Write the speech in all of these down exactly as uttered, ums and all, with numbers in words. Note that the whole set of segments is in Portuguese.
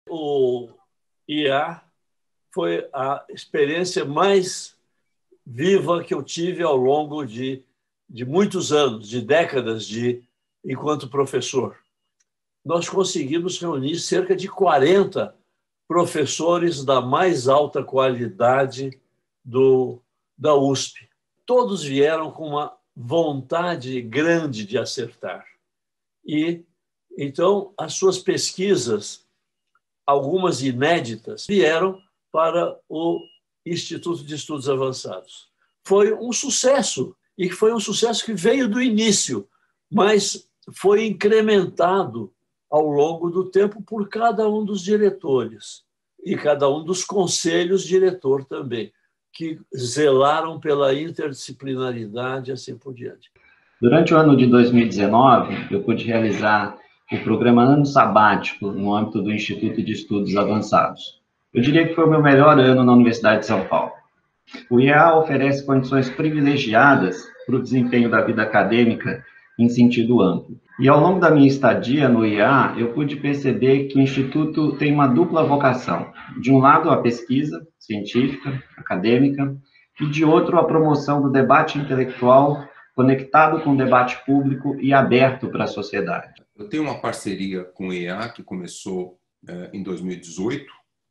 O I A foi a experiência mais viva que eu tive ao longo de, de muitos anos, de décadas de enquanto professor. Nós conseguimos reunir cerca de quarenta professores da mais alta qualidade do, da U S P. Todos vieram com uma vontade grande de acertar. E, então, as suas pesquisas, algumas inéditas, vieram para o Instituto de Estudos Avançados. Foi um sucesso, e foi um sucesso que veio do início, mas foi incrementado ao longo do tempo por cada um dos diretores e cada um dos conselhos diretor também, que zelaram pela interdisciplinaridade e assim por diante. Durante o ano de dois mil e dezenove, eu pude realizar o programa Ano Sabático no âmbito do Instituto de Estudos Avançados. Eu diria que foi o meu melhor ano na Universidade de São Paulo. O I A oferece condições privilegiadas para o desempenho da vida acadêmica em sentido amplo. E ao longo da minha estadia no I A, eu pude perceber que o Instituto tem uma dupla vocação. De um lado, a pesquisa científica, acadêmica, e de outro, a promoção do debate intelectual conectado com o debate público e aberto para a sociedade. Eu tenho uma parceria com o I A que começou eh, em dois mil e dezoito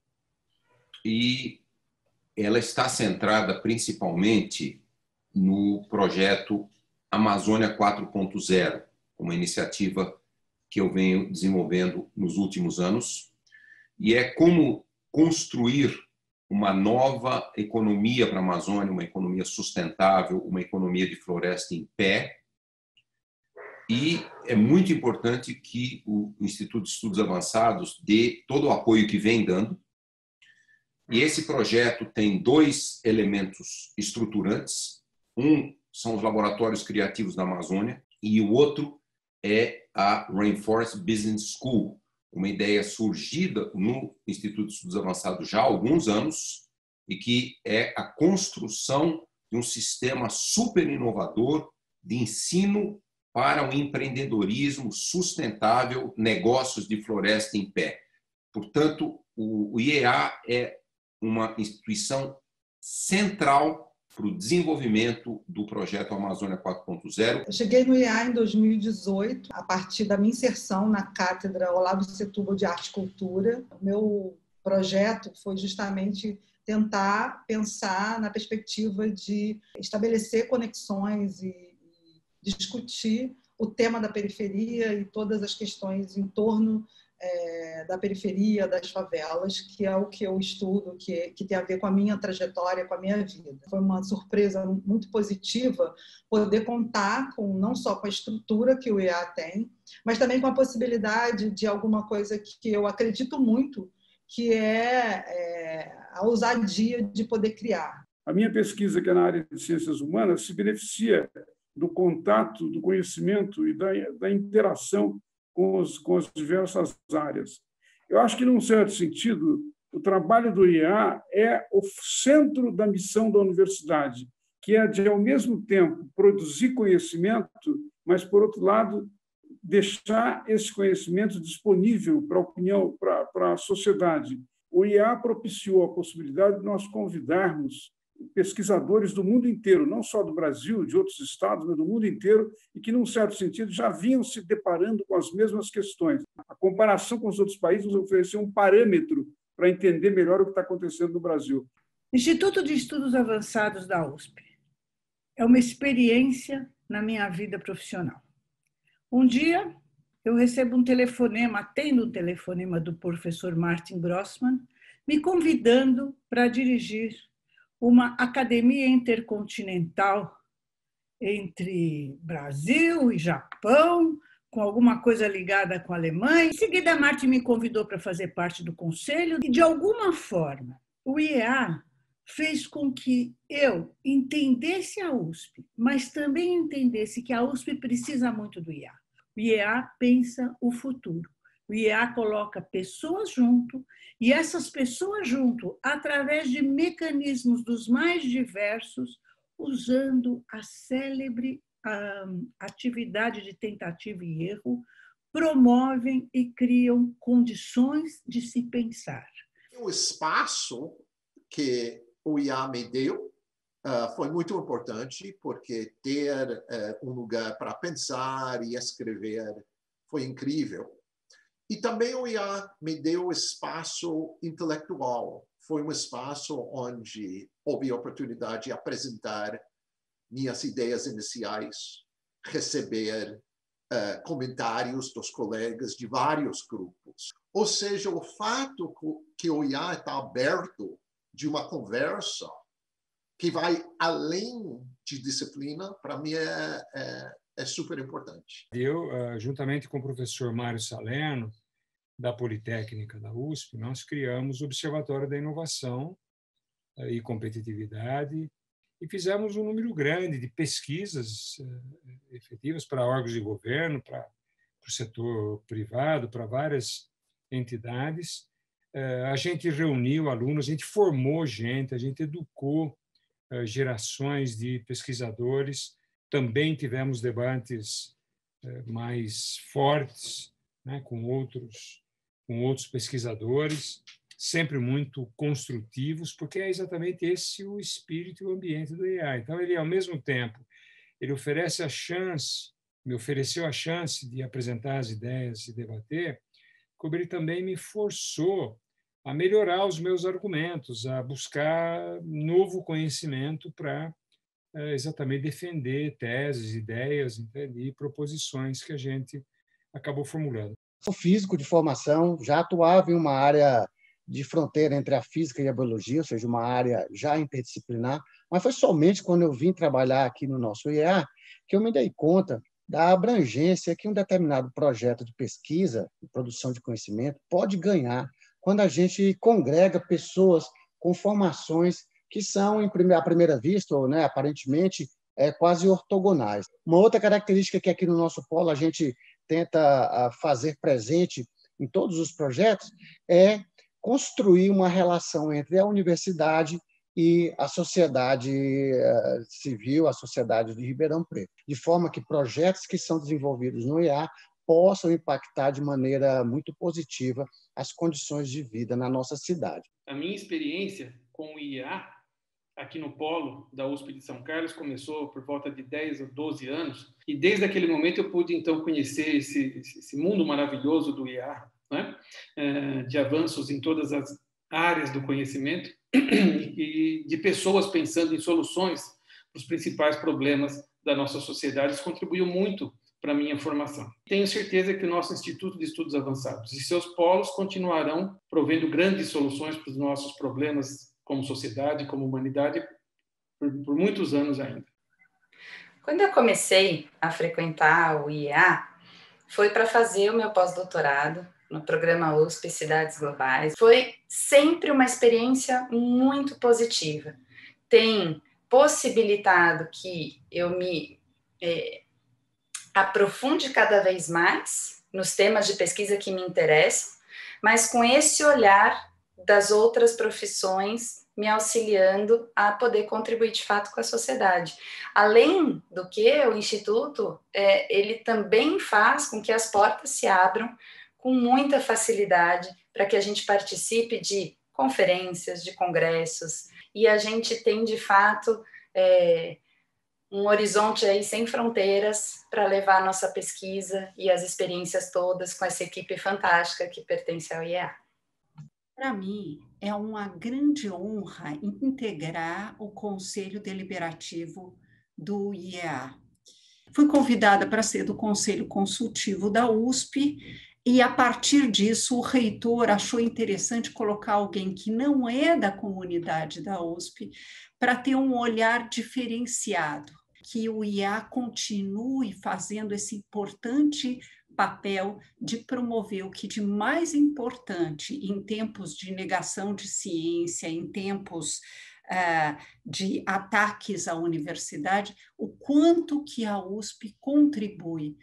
e ela está centrada principalmente no projeto Amazônia quatro ponto zero, uma iniciativa que eu venho desenvolvendo nos últimos anos, e é como construir uma nova economia para a Amazônia, uma economia sustentável, uma economia de floresta em pé. E é muito importante que o Instituto de Estudos Avançados dê todo o apoio que vem dando. E esse projeto tem dois elementos estruturantes. Um são os laboratórios criativos da Amazônia e o outro é a Rainforest Business School, uma ideia surgida no Instituto de Estudos Avançados já há alguns anos e que é a construção de um sistema super inovador de ensino para o empreendedorismo sustentável, negócios de floresta em pé. Portanto, o I E A é uma instituição central para o desenvolvimento do projeto Amazônia quatro ponto zero. Eu cheguei no I A em dois mil e dezoito, a partir da minha inserção na cátedra Olavo Setúbal de Arte e Cultura. O meu projeto foi justamente tentar pensar na perspectiva de estabelecer conexões e discutir o tema da periferia e todas as questões em torno é, da periferia, das favelas, que é o que eu estudo, que, é, que tem a ver com a minha trajetória, com a minha vida. Foi uma surpresa muito positiva poder contar com, não só com a estrutura que o I A tem, mas também com a possibilidade de alguma coisa que eu acredito muito, que é, é a ousadia de poder criar. A minha pesquisa, que é na área de ciências humanas, se beneficia do contato, do conhecimento e da, da interação com, os, com as diversas áreas. Eu acho que, num certo sentido, o trabalho do I A é o centro da missão da universidade, que é de, ao mesmo tempo, produzir conhecimento, mas, por outro lado, deixar esse conhecimento disponível para a opinião, para, para a sociedade. O I A propiciou a possibilidade de nós convidarmos pesquisadores do mundo inteiro, não só do Brasil, de outros estados, mas do mundo inteiro, e que, num certo sentido, já vinham se deparando com as mesmas questões. A comparação com os outros países nos ofereceu um parâmetro para entender melhor o que está acontecendo no Brasil. Instituto de Estudos Avançados da U S P é uma experiência na minha vida profissional. Um dia, eu recebo um telefonema, atendo um telefonema do professor Martin Grossmann, me convidando para dirigir uma academia intercontinental entre Brasil e Japão, com alguma coisa ligada com a Alemanha. Em seguida, Martin me convidou para fazer parte do conselho e, de alguma forma, o I E A fez com que eu entendesse a U S P, mas também entendesse que a U S P precisa muito do I E A. O I E A pensa o futuro. O I E A coloca pessoas junto e essas pessoas junto, através de mecanismos dos mais diversos, usando a célebre um, atividade de tentativa e erro, promovem e criam condições de se pensar. O espaço que o I A me deu uh, foi muito importante, porque ter uh, um lugar para pensar e escrever foi incrível. E também o I A me deu espaço intelectual. Foi um espaço onde houve a oportunidade de apresentar minhas ideias iniciais, receber uh, comentários dos colegas de vários grupos. Ou seja, o fato que o I A está aberto de uma conversa que vai além de disciplina, para mim é, é, é super importante. Eu, juntamente com o professor Mário Salerno, da Politécnica da U S P, nós criamos o Observatório da Inovação e Competitividade e fizemos um número grande de pesquisas efetivas para órgãos de governo, para, para o setor privado, para várias entidades. A gente reuniu alunos, a gente formou gente, a gente educou gerações de pesquisadores. Também tivemos debates mais fortes, né, com outros, com outros pesquisadores, sempre muito construtivos, porque é exatamente esse o espírito e o ambiente do I A. Então, ele, ao mesmo tempo, ele oferece a chance, me ofereceu a chance de apresentar as ideias e debater, como ele também me forçou a melhorar os meus argumentos, a buscar novo conhecimento para é, exatamente defender teses, ideias, entende? E proposições que a gente acabou formulando. Sou físico de formação, já atuava em uma área de fronteira entre a física e a biologia, ou seja, uma área já interdisciplinar, mas foi somente quando eu vim trabalhar aqui no nosso I A que eu me dei conta da abrangência que um determinado projeto de pesquisa e produção de conhecimento pode ganhar quando a gente congrega pessoas com formações que são, à primeira vista, ou, né, aparentemente, é, quase ortogonais. Uma outra característica que aqui no nosso polo a gente tenta fazer presente em todos os projetos é construir uma relação entre a universidade e a sociedade civil, a sociedade de Ribeirão Preto, de forma que projetos que são desenvolvidos no I A possam impactar de maneira muito positiva as condições de vida na nossa cidade. A minha experiência com o I A aqui no polo da U S P de São Carlos começou por volta de dez ou doze anos, e desde aquele momento eu pude então conhecer esse, esse mundo maravilhoso do I A, né? É, de avanços em todas as áreas do conhecimento e de pessoas pensando em soluções para os principais problemas da nossa sociedade. Isso contribuiu muito para a minha formação. Tenho certeza que o nosso Instituto de Estudos Avançados e seus polos continuarão provendo grandes soluções para os nossos problemas como sociedade, como humanidade, por, por muitos anos ainda. Quando eu comecei a frequentar o I A, foi para fazer o meu pós-doutorado no programa U S P Cidades Globais. Foi sempre uma experiência muito positiva. Tem possibilitado que eu me é, aprofunde cada vez mais nos temas de pesquisa que me interessam, mas com esse olhar das outras profissões me auxiliando a poder contribuir de fato com a sociedade. Além do que, o Instituto, é, ele também faz com que as portas se abram com muita facilidade para que a gente participe de conferências, de congressos, e a gente tem, de fato, é, um horizonte aí sem fronteiras para levar a nossa pesquisa e as experiências todas com essa equipe fantástica que pertence ao I A. Para mim, é uma grande honra integrar o Conselho Deliberativo do I E A. Fui convidada para ser do Conselho Consultivo da U S P e, a partir disso, o reitor achou interessante colocar alguém que não é da comunidade da U S P para ter um olhar diferenciado, que o I A continue fazendo esse importante papel de promover o que de mais importante em tempos de negação de ciência, em tempos uh, de ataques à universidade, o quanto que a U S P contribui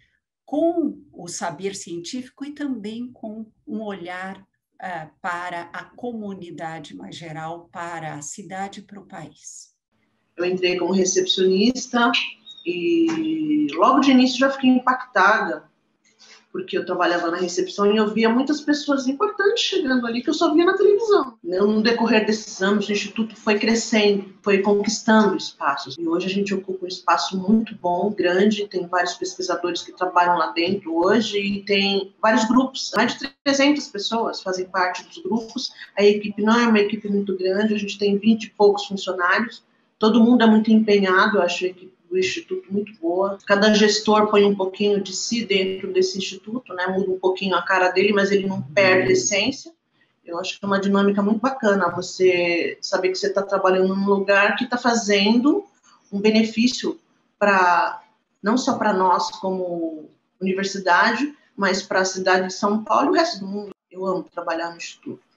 com o saber científico e também com um olhar uh, para a comunidade mais geral, para a cidade e para o país. Eu entrei como recepcionista e logo de início já fiquei impactada porque eu trabalhava na recepção e eu via muitas pessoas importantes chegando ali que eu só via na televisão. No decorrer desses anos, o Instituto foi crescendo, foi conquistando espaços. E hoje a gente ocupa um espaço muito bom, grande, tem vários pesquisadores que trabalham lá dentro hoje e tem vários grupos, mais de trezentas pessoas fazem parte dos grupos. A equipe não é uma equipe muito grande, a gente tem vinte e poucos funcionários, todo mundo é muito empenhado, eu acho a equipe do Instituto muito boa. Cada gestor põe um pouquinho de si dentro desse Instituto, né? Muda um pouquinho a cara dele, mas ele não perde a essência. Eu acho que é uma dinâmica muito bacana você saber que você está trabalhando num lugar que está fazendo um benefício para não só para nós como universidade, mas para a cidade de São Paulo e o resto do mundo. Eu amo trabalhar no Instituto.